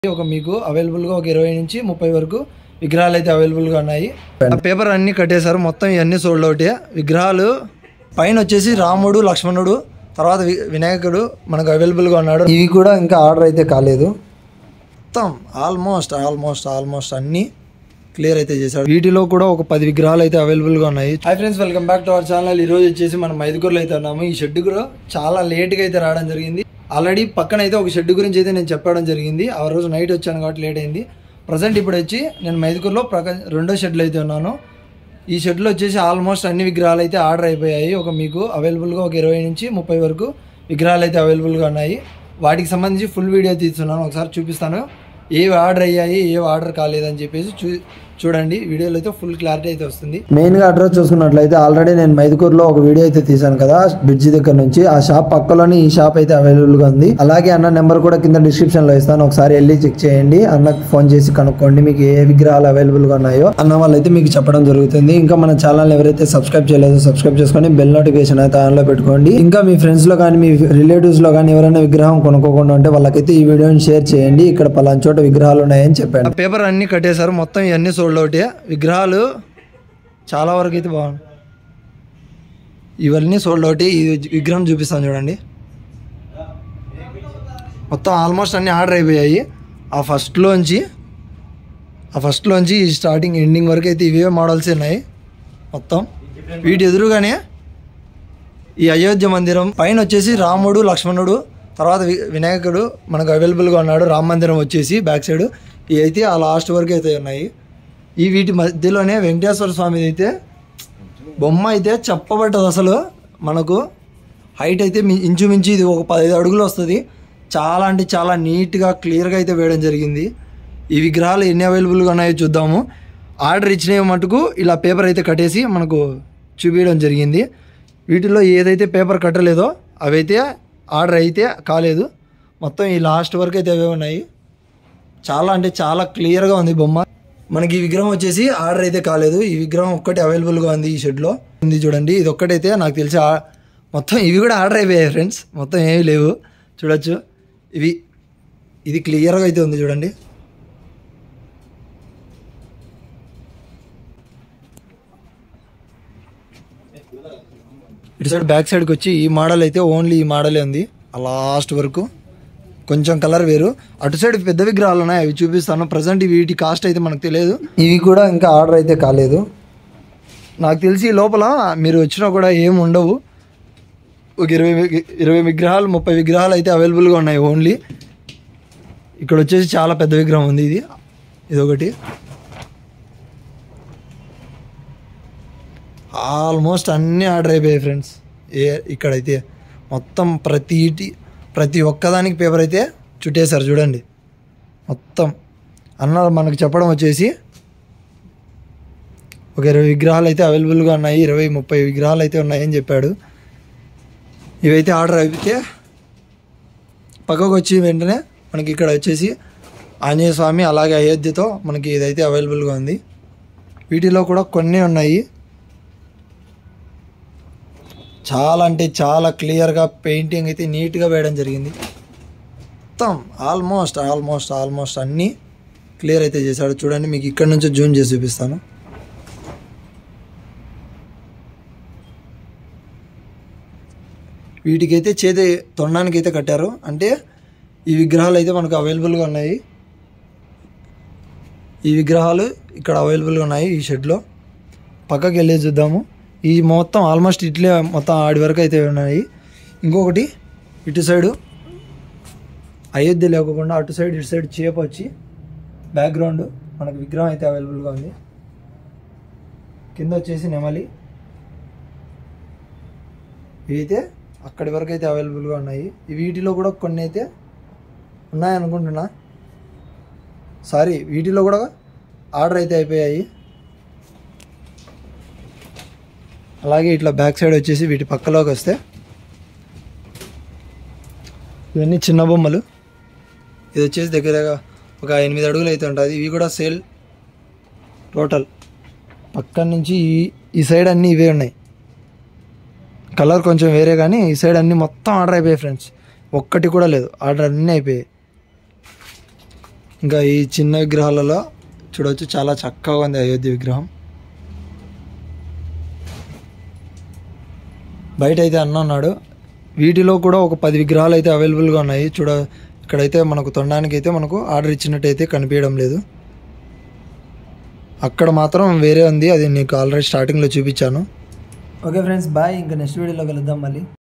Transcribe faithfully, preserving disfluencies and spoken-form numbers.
ఒక మీకు అవైలబుల్గా ఒక ఇరవై నుంచి ముప్పై వరకు విగ్రహాలు అయితే అవైలబుల్గా ఉన్నాయి. ఆ పేపర్ అన్నీ కట్టేశారు, మొత్తం ఇవన్నీ సోల్డ్ అవుట్. విగ్రహాలు పైన వచ్చేసి రాముడు, లక్ష్మణుడు, తర్వాత వినాయకుడు మనకు అవైలబుల్గా ఉన్నాడు. ఇవి కూడా ఇంకా ఆర్డర్ అయితే కాలేదు. మొత్తం ఆల్మోస్ట్ ఆల్మోస్ట్ ఆల్మోస్ట్ అన్నీ క్లియర్ అయితే చేశాడు. వీటిలో కూడా ఒక పది విగ్రహాలు అయితే అవైలబుల్గా ఉన్నాయి. Hi friends, welcome back to our channel. ఈరోజు వచ్చేసి మనం మైదుకూరులో అయితే ఉన్నాము. ఈ షెడ్ కూడా చాలా లేట్గా అయితే రావడం జరిగింది. ఆల్రెడీ పక్కన అయితే ఒక షెడ్ గురించి అయితే నేను చెప్పడం జరిగింది. ఆ రోజు నైట్ వచ్చాను కాబట్టి లేట్ అయింది. ప్రజెంట్ ఇప్పుడు వచ్చి నేను మైదుకూరులో ప్రక రెండో షెడ్లో అయితే ఉన్నాను. ఈ షెడ్లో వచ్చేసి ఆల్మోస్ట్ అన్ని విగ్రహాలు అయితే ఆర్డర్ అయిపోయాయి. ఒక మీకు అవైలబుల్గా ఒక ఇరవై నుంచి ముప్పై వరకు విగ్రహాలు అయితే అవైలబుల్గా ఉన్నాయి. వాటికి సంబంధించి ఫుల్ వీడియో తీస్తున్నాను, ఒకసారి చూపిస్తాను. ఏవి ఆర్డర్ అయ్యాయి, ఏవి ఆర్డర్ కాలేదని చెప్పేసి చూ చూడండి. వీడియోలో అయితే ఫుల్ క్లారిటీ అయితే వస్తుంది. మెయిన్గా అడ్రస్ చూసుకున్నట్లయితే ఆల్రెడీ నేను మైదుకూరులో ఒక వీడియో అయితే తీసాను కదా బ్రిడ్జి దగ్గర నుంచి. ఆ షాప్ పక్కలోనే ఈ షాప్ అయితే అవైలబుల్గా ఉంది. అలాగే అన్న నెంబర్ కూడా కింద డిస్క్రిప్షన్లో ఇస్తాను, ఒకసారి వెళ్ళి చెక్ చేయండి. అన్నకు ఫోన్ చేసి కనుక్కోండి మీకు ఏ విగ్రహాలు అవైలబుల్గా ఉన్నాయో. అన్న వాళ్ళు అయితే మీకు చెప్పడం జరుగుతుంది. ఇంకా మన ఛానల్ ఎవరైతే సబ్స్క్రైబ్ చేయలేదో సబ్స్క్రైబ్ చేసుకొని బెల్ నోటిఫికేషన్ అయితే ఆన్లో పెట్టుకోండి. ఇంకా మీ ఫ్రెండ్స్లో కానీ మీ రిలేటివ్స్లో కానీ ఎవరైనా విగ్రహం కొనుక్కోకుండా ఉంటే వాళ్ళకైతే ఈ వీడియోని షేర్ చేయండి. ఇక్కడ పలానా చోట విగ్రహాలు ఉన్నాయని చెప్పాను. పేపర్ అన్ని కట్టేశారు, మొత్తం ఇవన్నీ సోల్డ్ అవుట్. విగ్రహాలు చాలా వరకు అయితే బాగున్నాయి. ఇవన్నీ సోల్డ్ అవుట్. ఈ విగ్రహం చూపిస్తాను చూడండి. మొత్తం ఆల్మోస్ట్ అన్నీ ఆర్డర్ అయిపోయాయి. ఆ ఫస్ట్లోంచి ఆ ఫస్ట్లోంచి ఈ స్టార్టింగ్ ఎండింగ్ వరకు అయితే ఇవే మోడల్స్ ఉన్నాయి మొత్తం. వీటి ఎదురుగానే ఈ అయోధ్య మందిరం పైన వచ్చేసి రాముడు, లక్ష్మణుడు, తర్వాత వినాయకుడు మనకు అవైలబుల్గా ఉన్నాడు. రామ మందిరం వచ్చేసి బ్యాక్ సైడ్ ఇవి అయితే ఆ లాస్ట్ వరకు అయితే ఉన్నాయి. ఈ వీటి మధ్యలోనే వెంకటేశ్వర స్వామి అయితే బొమ్మ అయితే చెప్పబట్టదు అసలు. మనకు హైట్ అయితే ఇంచుమించు ఇది ఒక పదిహేను అడుగులు వస్తుంది. చాలా అంటే చాలా నీట్గా క్లియర్గా అయితే వేయడం జరిగింది. ఈ విగ్రహాలు ఎన్ని అవైలబుల్గా ఉన్నాయో చూద్దాము. ఆర్డర్ ఇచ్చినవి మటుకు ఇలా పేపర్ అయితే కట్టేసి మనకు చూపించడం జరిగింది. వీటిలో ఏదైతే పేపర్ కట్టలేదో అవైతే ఆర్డర్ అయితే కాలేదు. మొత్తం ఈ లాస్ట్ వరకు అయితే అవే ఉన్నాయి. చాలా అంటే చాలా క్లియర్గా ఉంది బొమ్మ. మనకి ఈ విగ్రహం వచ్చేసి ఆర్డర్ అయితే కాలేదు. ఈ విగ్రహం ఒక్కటి అవైలబుల్గా ఉంది ఈ షెడ్లో ఉంది చూడండి. ఇది ఒక్కటైతే నాకు తెలిసి మొత్తం ఇవి కూడా ఆర్డర్ అయిపోయాయి ఫ్రెండ్స్. మొత్తం ఏమీ లేవు చూడొచ్చు. ఇవి ఇది క్లియర్గా అయితే ఉంది చూడండి. ఇటు సైడ్ బ్యాక్ సైడ్కి వచ్చి ఈ మోడల్ అయితే ఓన్లీ ఈ మోడలే ఉంది ఆ లాస్ట్ వరకు. కొంచెం కలర్ వేరు. అటు సైడ్ పెద్ద విగ్రహాలు ఉన్నాయి, అవి చూపిస్తాను. ప్రజెంట్ వీటి కాస్ట్ అయితే మనకు తెలియదు. ఇవి కూడా ఇంకా ఆర్డర్ అయితే కాలేదు. నాకు తెలిసి లోపల మీరు వచ్చినా కూడా ఏమి ఉండవు. ఒక ఇరవై ఇరవై విగ్రహాలు ముప్పై విగ్రహాలు అయితే అవైలబుల్గా ఉన్నాయి ఓన్లీ. ఇక్కడ వచ్చేసి చాలా పెద్ద విగ్రహం ఉంది. ఇది ఇదొకటి. ఆల్మోస్ట్ అన్నీ ఆర్డర్ అయిపోయాయి ఫ్రెండ్స్. ఏ ఇక్కడైతే మొత్తం ప్రతి ప్రతి ఒక్కదానికి పేపర్ అయితే చుట్టేశారు చూడండి. మొత్తం అన్న మనకు చెప్పడం వచ్చేసి ఒక ఇరవై విగ్రహాలు అయితే అవైలబుల్గా ఉన్నాయి, ఇరవై ముప్పై విగ్రహాలు అయితే ఉన్నాయని చెప్పాడు. ఇవైతే ఆర్డర్ అయిపోతే పక్కకు వచ్చి వెంటనే మనకి ఇక్కడ వచ్చేసి ఆంజనేయ స్వామి అలాగే అయోధ్యతో మనకి ఇదైతే అవైలబుల్గా ఉంది. వీటిలో కూడా కొన్ని ఉన్నాయి. చాలా అంటే చాలా క్లియర్గా పెయింటింగ్ అయితే నీట్గా వేయడం జరిగింది. మొత్తం ఆల్మోస్ట్ ఆల్మోస్ట్ ఆల్మోస్ట్ అన్నీ క్లియర్ అయితే చేశాడు చూడండి. మీకు ఇక్కడ నుంచి జూమ్ చేసి చూపిస్తాను. వీటికైతే చేతి తొండానికి అయితే కట్టారు. అంటే ఈ విగ్రహాలు అయితే మనకు అవైలబుల్గా ఉన్నాయి. ఈ విగ్రహాలు ఇక్కడ అవైలబుల్గా ఉన్నాయి ఈ షెడ్లో. పక్కకి వెళ్ళి చూద్దాము. ఈ మొత్తం ఆల్మోస్ట్ ఇట్లే మొత్తం ఆడి వరకు అయితే ఉన్నాయి. ఇంకొకటి ఇటు సైడు అయోధ్య లేకుండా అటు సైడ్ ఇటు సైడ్ చేప వచ్చి బ్యాక్గ్రౌండ్ మనకు విగ్రహం అయితే అవైలబుల్గా ఉంది. కింద వచ్చేసి నెమలి. ఇవైతే అక్కడి వరకు అయితే అవైలబుల్గా ఉన్నాయి. వీటిలో కూడా కొన్ని అయితే ఉన్నాయనుకుంటున్నా. సారీ, వీటిలో కూడా ఆర్డర్ అయితే అయిపోయాయి. అలాగే ఇట్లా బ్యాక్ సైడ్ వచ్చేసి వీటి పక్కలోకి వస్తే ఇవన్నీ చిన్న బొమ్మలు. ఇది వచ్చేసి దగ్గర ఒక ఎనిమిది అడుగులు అయితే ఉంటుంది. ఇవి కూడా సేల్ టోటల్. పక్కన నుంచి ఈ ఈ సైడ్ అన్నీ ఇవే ఉన్నాయి. కలర్ కొంచెం వేరే కానీ ఈ సైడ్ అన్నీ మొత్తం ఆర్డర్ అయిపోయాయి ఫ్రెండ్స్. ఒక్కటి కూడా లేదు, ఆర్డర్ అన్నీ అయిపోయాయి. ఇంకా ఈ చిన్న విగ్రహాలలో చూడవచ్చు చాలా చక్కగా ఉంది అయోధ్య విగ్రహం. బయట అయితే అన్న ఉన్నాడు. వీటిలో కూడా ఒక పది విగ్రహాలు అయితే అవైలబుల్గా ఉన్నాయి. చూడ ఇక్కడైతే మనకు తొండడానికి అయితే మనకు ఆర్డర్ ఇచ్చినట్టు అయితే కనిపించడం లేదు. అక్కడ మాత్రం వేరే ఉంది, అది నీకు ఆల్రెడీ స్టార్టింగ్లో చూపించాను. Okay friends, bye. ఇంకా నెక్స్ట్ వీడియోలో కలుద్దాం మళ్ళీ.